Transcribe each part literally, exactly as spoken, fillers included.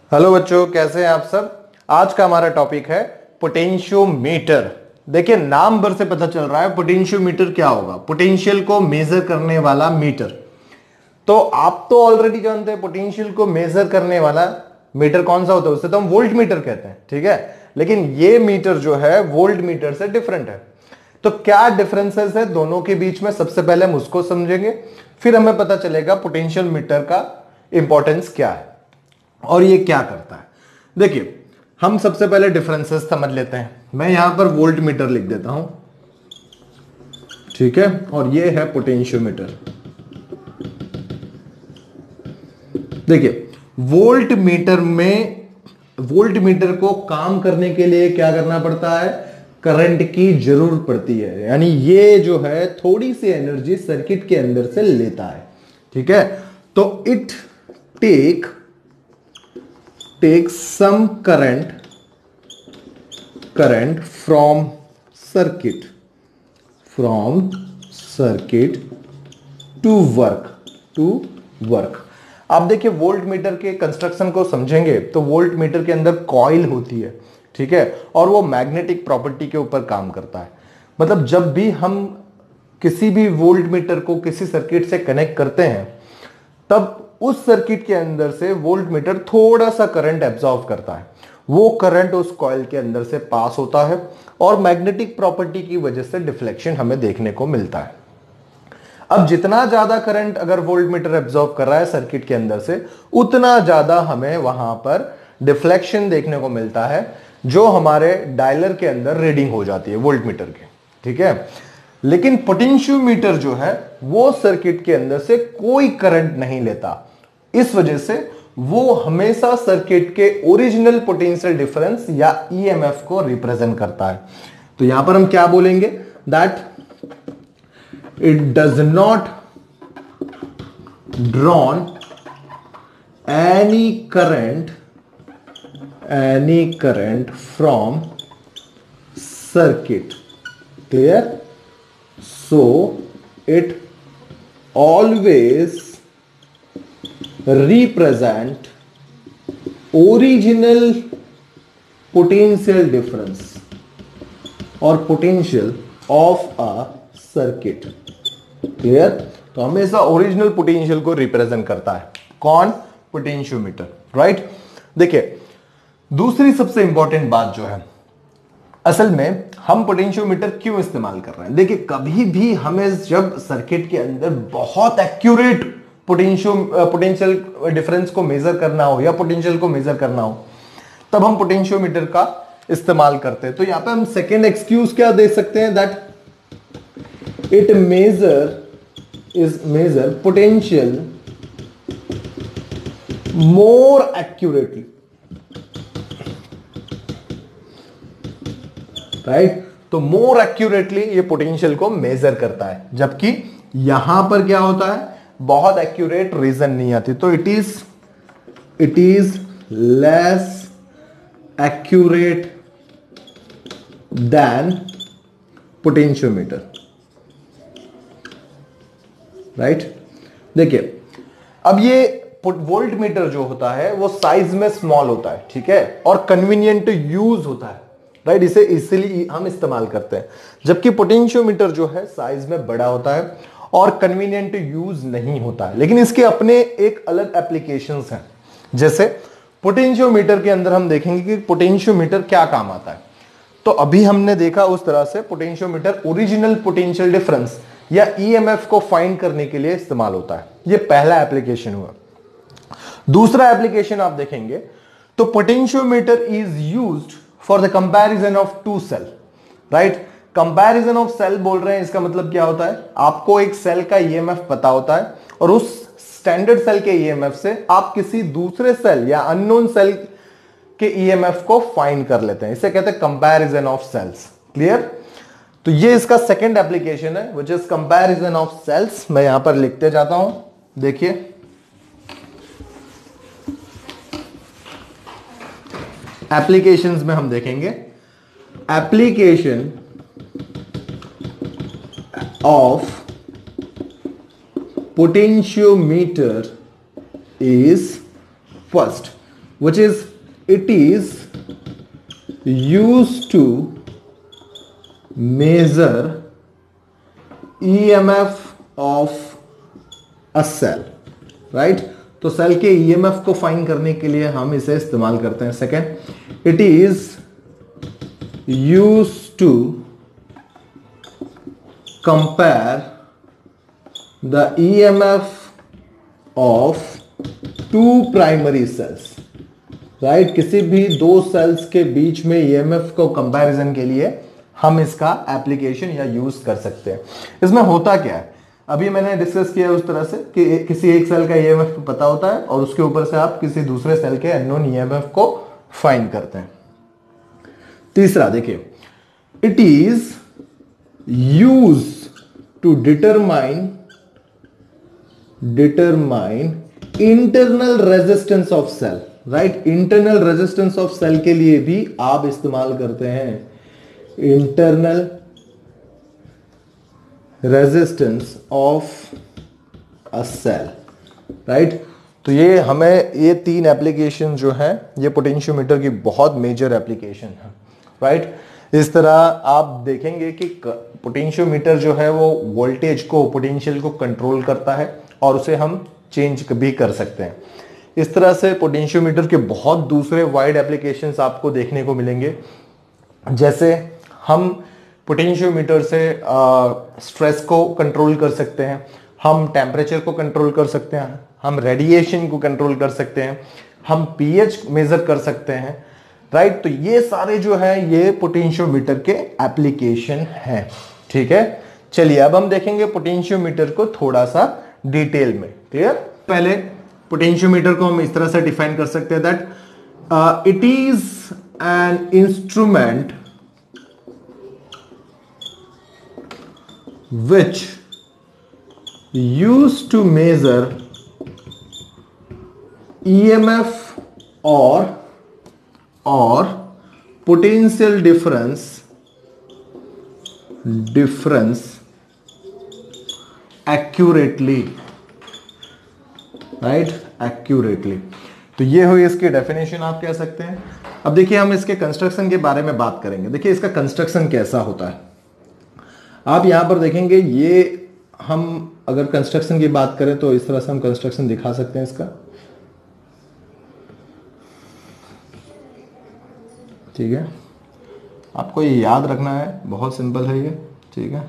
Hello बच्चों, कैसे हैं आप सब। आज का हमारा टॉपिक है पोटेंशियोमीटर। देखिए, नाम भर से पता चल रहा है पोटेंशियोमीटर क्या होगा। पोटेंशियल को मेजर करने वाला मीटर। तो आप तो ऑलरेडी जानते हैं पोटेंशियल को मेजर करने वाला मीटर कौन सा होता है, उसे तो हम वोल्ट मीटर कहते हैं, ठीक है। लेकिन ये मीटर जो है वोल्ट मीटर से डिफरेंट है। तो क्या डिफरेंसेस है दोनों के बीच में, सबसे पहले हम उसको समझेंगे, फिर हमें पता चलेगा पोटेंशियल मीटर का इंपॉर्टेंस क्या है और ये क्या करता है। देखिए, हम सबसे पहले डिफरेंसेस समझ लेते हैं। मैं यहां पर वोल्ट मीटर लिख देता हूं, ठीक है, और ये है पोटेंशियोमीटर। देखिए, वोल्ट मीटर में वोल्ट मीटर को काम करने के लिए क्या करना पड़ता है, करंट की जरूरत पड़ती है। यानी ये जो है थोड़ी सी एनर्जी सर्किट के अंदर से लेता है, ठीक है। तो it take take some current current from circuit from circuit to work to work। आप देखिए, वोल्ट मीटर के कंस्ट्रक्शन को समझेंगे तो वोल्ट मीटर के अंदर कॉइल होती है, ठीक है, और वो मैग्नेटिक प्रॉपर्टी के ऊपर काम करता है। मतलब जब भी हम किसी भी वोल्ट मीटर को किसी सर्किट से कनेक्ट करते हैं तब उस सर्किट के अंदर से वोल्ट मीटर थोड़ा सा करंट एब्जॉर्व करता है। वो करंट उस कॉइल के अंदर से पास होता है और मैग्नेटिक प्रॉपर्टी की वजह से डिफ्लेक्शन हमें देखने को मिलता है। अब जितना ज्यादा करंट अगर वोल्ट मीटर एब्जॉर्व कर रहा है सर्किट के अंदर से, उतना ज्यादा हमें वहां पर डिफ्लेक्शन देखने को मिलता है, जो हमारे डायलर के अंदर रीडिंग हो जाती है वोल्ट मीटर के, ठीक है। लेकिन पोटेंशियोमीटर जो है वो सर्किट के अंदर से कोई करंट नहीं लेता। इस वजह से वो हमेशा सर्किट के ओरिजिनल पोटेंशियल डिफरेंस या ईएमएफ को रिप्रेजेंट करता है। तो यहां पर हम क्या बोलेंगे, that it does not drawn any current any current from circuit. Clear? So it always represent original potential difference or potential of a circuit। Clear? तो हमेशा ओरिजिनल पोटेंशियल को रिप्रेजेंट करता है कौन, पोटेंशियोमीटर, राइट। देखिए, दूसरी सबसे इंपॉर्टेंट बात जो है, असल में हम पोटेंशियोमीटर क्यों इस्तेमाल कर रहे हैं। देखिए, कभी भी हमें जब सर्किट के अंदर बहुत एक्यूरेट पोटेंशियो पोटेंशियल डिफरेंस को मेजर करना हो या पोटेंशियल को मेजर करना हो, तब हम पोटेंशियोमीटर का इस्तेमाल करते हैं। तो यहां पे हम सेकेंड एक्सक्यूज क्या दे सकते हैं, that it measure is measure potential more accurately, right right? तो मोर एक्यूरेटली ये पोटेंशियल को मेजर करता है, जबकि यहां पर क्या होता है, बहुत एक्यूरेट रीजन नहीं आती। तो it is it is less accurate than potentiometer, right. देखिए, अब ये वोल्ट मीटर जो होता है वो साइज में स्मॉल होता है, ठीक है, और कन्वीनियंट यूज होता है, राइट। इसे इसीलिए हम इस्तेमाल करते हैं। जबकि पोटेंशियोमीटर जो है साइज में बड़ा होता है और कन्वीनियंट यूज नहीं होता है, लेकिन इसके अपने एक अलग एप्लीकेशंस हैं। जैसे पोटेंशियोमीटर के अंदर हम देखेंगे कि पोटेंशियोमीटर क्या काम आता है। तो अभी हमने देखा उस तरह से पोटेंशियोमीटर ओरिजिनल पोटेंशियल डिफरेंस या ईएमएफ को फाइंड करने के लिए इस्तेमाल होता है। ये पहला एप्लीकेशन हुआ। दूसरा एप्लीकेशन आप देखेंगे तो potentiometer is used for the comparison of two cell, right. Comparison of cell बोल रहे हैं, इसका मतलब क्या होता है, आपको एक सेल का ईएमएफ पता होता है और उस स्टैंडर्ड सेल के ईएमएफ से आप किसी दूसरे सेल या अननोन सेल के ईएमएफ को फाइंड कर लेते हैं। इसे कहते हैं कंपैरिजन ऑफ सेल्स। क्लियर? तो ये इसका सेकंड एप्लीकेशन है, which is comparison of cells. मैं यहां पर लिखते जाता हूं, देखिए, एप्लीकेशंस में हम देखेंगे application of potentiometer is first which is it is used to measure E M F of a cell, right? तो सेल के E M F को फाइंड करने के लिए हम इसे इस्तेमाल करते हैं. Second, it is used to compare the E M F of two primary cells, right right? किसी भी दो सेल्स के बीच में E M F को कंपैरिजन के लिए हम इसका एप्लीकेशन या यूज कर सकते हैं. इसमें होता क्या है, अभी मैंने डिस्कस किया उस तरह से कि किसी एक सेल का E M F पता होता है और उसके ऊपर से आप किसी दूसरे सेल के अननोन E M F को फाइंड करते हैं. तीसरा देखिए, it is use to determine determine internal resistance of cell, right? Internal resistance of cell के लिए भी आप इस्तेमाल करते हैं internal resistance of a cell, right? तो ये हमें ये तीन एप्लीकेशन जो है ये पोटेंशियोमीटर की बहुत मेजर एप्लीकेशन है, राइट? इस तरह आप देखेंगे कि पोटेंशियोमीटर जो है वो वोल्टेज को, पोटेंशियल को कंट्रोल करता है और उसे हम चेंज भी कर सकते हैं. इस तरह से पोटेंशियोमीटर के बहुत दूसरे वाइड एप्लीकेशंस आपको देखने को मिलेंगे. जैसे हम पोटेंशियोमीटर से स्ट्रेस को कंट्रोल कर सकते हैं, हम टेम्परेचर को कंट्रोल कर सकते हैं, हम रेडिएशन को कंट्रोल कर सकते हैं, हम पीएच मेजर कर सकते हैं, राइट? तो ये सारे जो है ये पोटेंशियोमीटर के एप्लीकेशन हैं, ठीक है? चलिए अब हम देखेंगे पोटेंशियोमीटर को थोड़ा सा डिटेल में. क्लियर? पहले पोटेंशियोमीटर को हम इस तरह से डिफाइन कर सकते हैं that it is an instrument which used to measure E M F or or potential difference difference accurately, right? accurately. तो ये हुई इसकी डेफिनेशन, आप कह सकते हैं. अब देखिए हम इसके कंस्ट्रक्शन के बारे में बात करेंगे. देखिए इसका कंस्ट्रक्शन कैसा होता है, आप यहां पर देखेंगे. ये हम अगर कंस्ट्रक्शन की बात करें तो इस तरह से हम कंस्ट्रक्शन दिखा सकते हैं इसका, ठीक है? आपको ये याद रखना है, बहुत सिंपल है ये, ठीक है?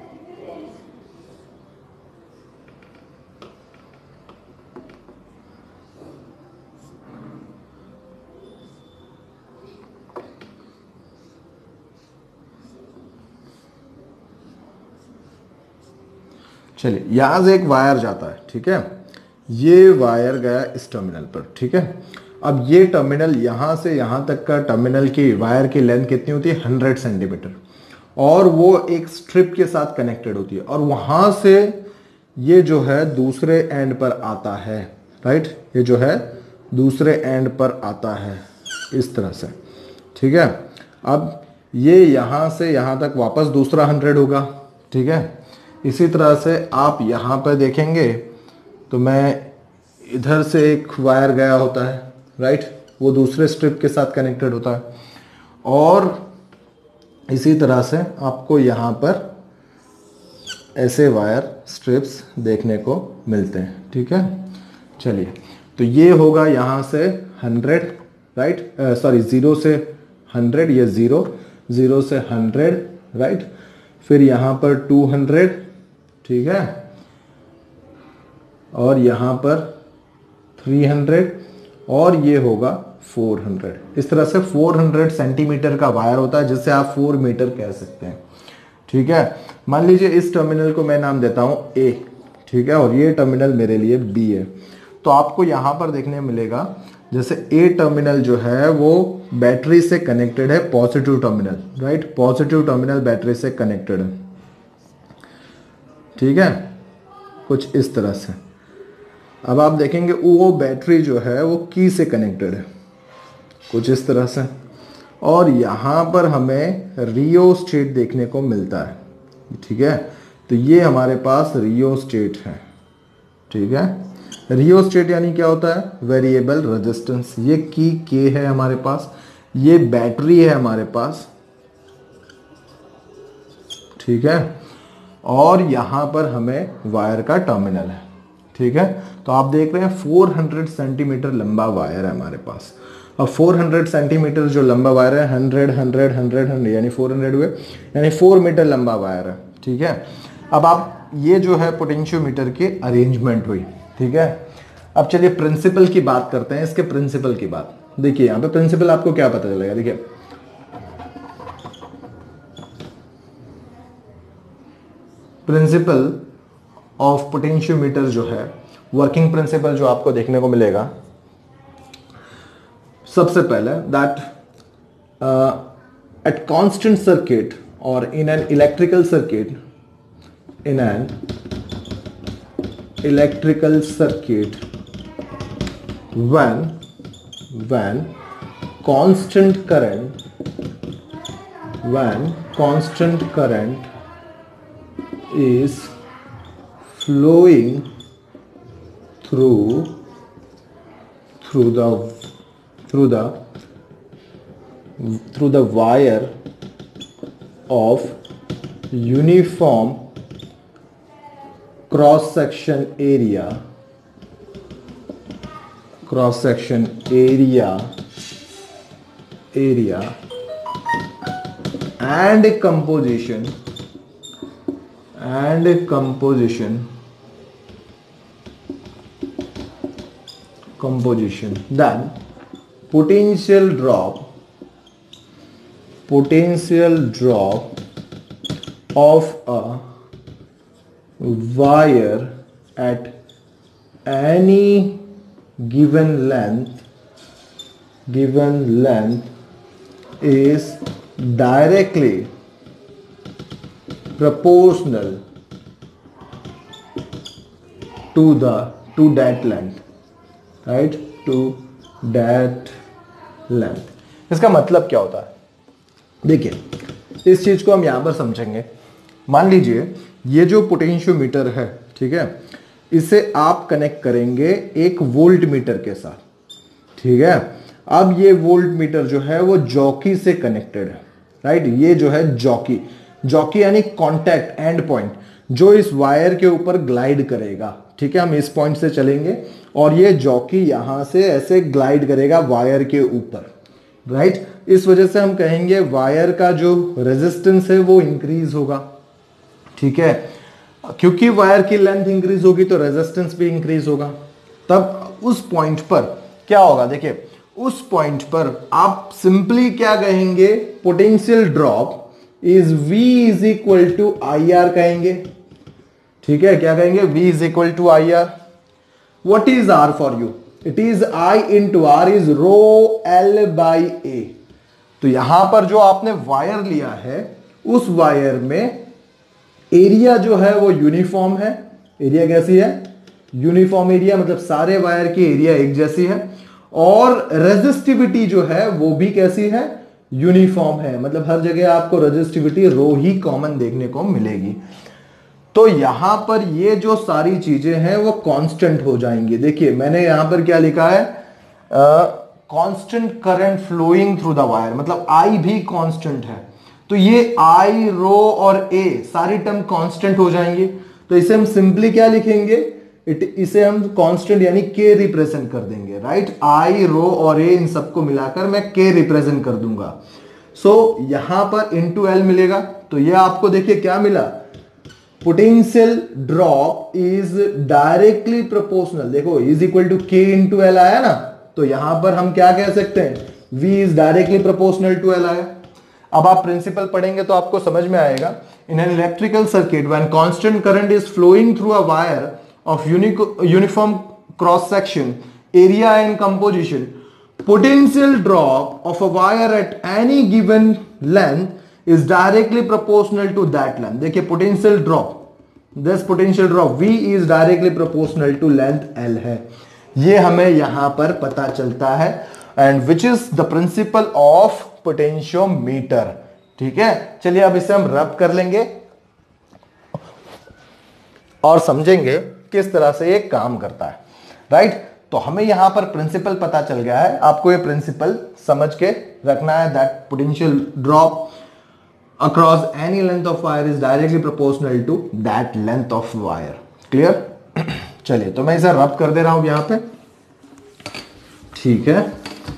चलिए यहां से एक वायर जाता है, ठीक है? ये वायर गया इस टर्मिनल पर, ठीक है? अब ये टर्मिनल यहां से यहां तक का टर्मिनल की वायर की लेंथ कितनी होती है? हंड्रेड सेंटीमीटर, और वो एक स्ट्रिप के साथ कनेक्टेड होती है, और वहां से ये जो है दूसरे एंड पर आता है, राइट? ये जो है दूसरे एंड पर आता है इस तरह से, ठीक है? अब ये यहां से यहां तक वापस दूसरा हंड्रेड होगा, ठीक है? इसी तरह से आप यहाँ पर देखेंगे तो मैं इधर से एक वायर गया होता है, राइट? वो दूसरे स्ट्रिप के साथ कनेक्टेड होता है, और इसी तरह से आपको यहाँ पर ऐसे वायर स्ट्रिप्स देखने को मिलते हैं, ठीक है? चलिए, तो ये होगा यहाँ से हंड्रेड, राइट? सॉरी ज़ीरो से हंड्रेड, ये ज़ीरो, ज़ीरो से हंड्रेड, राइट? फिर यहाँ पर टू हंड्रेड, ठीक है? और यहाँ पर थ्री हंड्रेड, और ये होगा फोर हंड्रेड. इस तरह से फोर हंड्रेड सेंटीमीटर का वायर होता है, जिससे आप फोर मीटर कह सकते हैं, ठीक है? मान लीजिए इस टर्मिनल को मैं नाम देता हूं ए, ठीक है? और ये टर्मिनल मेरे लिए बी है. तो आपको यहां पर देखने मिलेगा जैसे ए टर्मिनल जो है वो बैटरी से कनेक्टेड है, positive terminal, right? Positive terminal battery से कनेक्टेड है, ठीक है? कुछ इस तरह से. अब आप देखेंगे वो बैटरी जो है वो की से कनेक्टेड है, कुछ इस तरह से, और यहाँ पर हमें रियोस्टेट देखने को मिलता है, ठीक है? तो ये हमारे पास रियोस्टेट है, ठीक है? रियोस्टेट यानी क्या होता है? Variable resistance. ये की के है हमारे पास, ये बैटरी है हमारे पास, ठीक है, और यहां पर हमें वायर का टर्मिनल है, ठीक है। तो आप देख रहे हैं चार सौ सेंटीमीटर लंबा वायर है हमारे पास। अब चार सौ सेंटीमीटर जो लंबा वायर है, हंड्रेड हंड्रेड हंड्रेड हंड्रेड यानी चार सौ हुए, यानी चार मीटर लंबा वायर है, ठीक है। अब आप ये जो है पोटेंशियोमीटर की अरेंजमेंट हुई, ठीक है। अब चलिए प्रिंसिपल की बात करते हैं, इसके प्रिंसिपल की बात। देखिए यहां पे प्रिंसिपल आपको क्या पता चलेगा, देखिए प्रिंसिपल ऑफ पोटेंशियोमीटर जो है, वर्किंग प्रिंसिपल जो आपको देखने को मिलेगा, सबसे पहले दैट एट कांस्टेंट सर्किट और in an electrical circuit, in an electrical circuit when when constant current when constant current is flowing through through the through the through the wire of uniform cross section area cross section area area and composition and composition composition then potential drop potential drop of a wire at any given length given length is directly proportional to the to that length right to that length। इसका मतलब क्या होता है? देखिए इस चीज को हम यहां पर समझेंगे। मान लीजिए ये जो पोटेंशियोमीटर है, ठीक है, इसे आप कनेक्ट करेंगे एक वोल्ट मीटर के साथ, ठीक है। अब ये वोल्ट मीटर जो है वो जॉकी से कनेक्टेड है, राइट। ये जो है जॉकी, जॉकी यानी कांटेक्ट एंड पॉइंट, जो इस वायर के ऊपर ग्लाइड करेगा, ठीक है। हम इस पॉइंट से चलेंगे और ये जॉकी यहां से ऐसे ग्लाइड करेगा वायर के ऊपर, राइट। इस वजह से हम कहेंगे वायर का जो रेजिस्टेंस है वो इंक्रीज होगा, ठीक है। क्योंकि वायर की लेंथ इंक्रीज होगी तो रेजिस्टेंस भी इंक्रीज होगा। तब उस पॉइंट पर क्या होगा? देखिए उस पॉइंट पर आप सिंपली क्या कहेंगे? Potential drop is V is equal to I R कहेंगे, ठीक है। क्या कहेंगे? V इज इक्वल टू आई आर। What is R for you? It is I into R is rho L by A. तो यहां पर जो आपने वायर लिया है उस वायर में एरिया जो है वो यूनिफॉर्म है। एरिया कैसी है? यूनिफॉर्म एरिया, मतलब सारे वायर की एरिया एक जैसी है। और रेजिस्टिविटी जो है वो भी कैसी है? यूनिफॉर्म है, मतलब हर जगह आपको रेजिस्टिविटी रो ही कॉमन देखने को मिलेगी। तो यहां पर ये जो सारी चीजें हैं वो कांस्टेंट हो जाएंगी। देखिए मैंने यहां पर क्या लिखा है? Constant current flowing through the wire, मतलब आई भी कांस्टेंट है। तो ये आई, रो और ए सारी टर्म कांस्टेंट हो जाएंगे। तो इसे हम सिंपली क्या लिखेंगे? इट इसे हम कांस्टेंट यानी के रिप्रेजेंट कर देंगे, राइट। आई, रो और ए इन सबको मिलाकर मैं के रिप्रेजेंट कर दूंगा। सो so, यहां पर इंटू एल मिलेगा। तो ये आपको देखिए क्या मिला? Potential drop is directly proportional, देखो is equal to K into L आया ना। तो यहां पर हम क्या कह सकते हैं? V is directly proportional to L आया। अब आप प्रिंसिपल पढ़ेंगे तो आपको समझ में आएगा। In an electrical circuit when constant current is flowing through a wire of uniform cross section area and composition, potential drop of a wire at any given length is directly proportional to that length. देखिए potential drop, this potential drop V is directly proportional to length L है। ये हमें यहां पर पता चलता है, and which is the principle of potentiometer, ठीक है। चलिए अब इसे हम रब कर लेंगे और समझेंगे किस तरह से ये काम करता है। राइट। तो हमें यहां पर प्रिंसिपल पता चल गया है, आपको ये प्रिंसिपल समझ के रखना है, that potential drop across any length of wire is directly proportional to that length of wire. Clear? चलिए, तो मैं इसे रब कर दे रहा हूं यहां पे, ठीक है।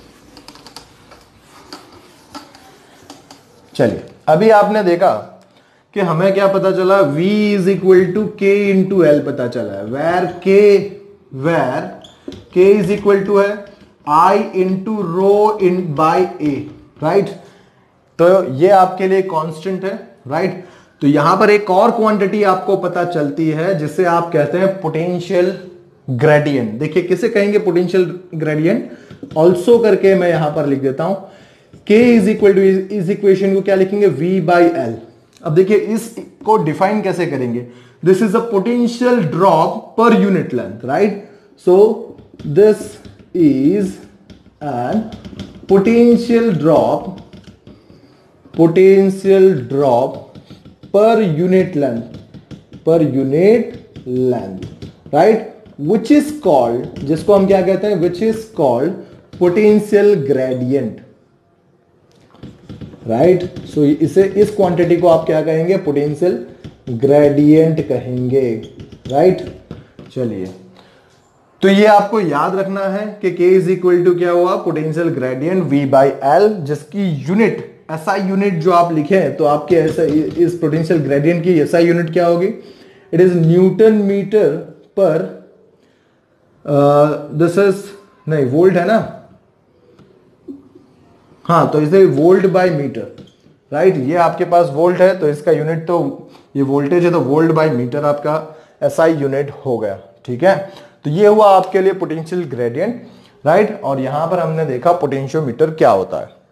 चलिए, अभी आपने देखा कि हमें क्या पता चला, V is equal to K into L पता चला है, where K where K is equal to है I into rho in by A, right. तो ये आपके लिए कांस्टेंट है, राइट। तो यहां पर एक और क्वांटिटी आपको पता चलती है जिसे आप कहते हैं पोटेंशियल ग्रेडियंट। देखिए किसे कहेंगे पोटेंशियल ग्रेडियंट, ऑल्सो करके मैं यहां पर लिख देता हूं, K इज इक्वल टू, इस इक्वेशन को क्या लिखेंगे, V बाई एल। अब देखिए इसको डिफाइन कैसे करेंगे, this is a potential drop per unit length, right. So this is an potential drop, potential drop per unit length, per unit length, right, which is called, जिसको हम क्या कहते हैं, which is called potential gradient, right. सो इसे, इस quantity को आप क्या कहेंगे, पोटेंशियल ग्रेडियंट कहेंगे, राइट right? चलिए, तो ये आपको याद रखना है कि K इज इक्वल टू क्या हुआ, potential gradient V by L, जिसकी यूनिट एसआई यूनिट जो आप लिखे हैं, तो आपके ऐसा इस पोटेंशियल ग्रेडियंट की एसआई यूनिट क्या होगी, it is newton metre per, this is नहीं वोल्ट है ना, हाँ, तो इसे वोल्ट बाय मीटर, राइट। ये आपके पास वोल्ट है तो इसका यूनिट, तो ये वोल्टेज है तो वोल्ट बाय मीटर आपका एसआई यूनिट हो गया, ठीक है। तो ये हुआ आपके लिए पोटेंशियल ग्रेडियंट, राइट। और यहां पर हमने देखा पोटेंशियोमीटर क्या होता है।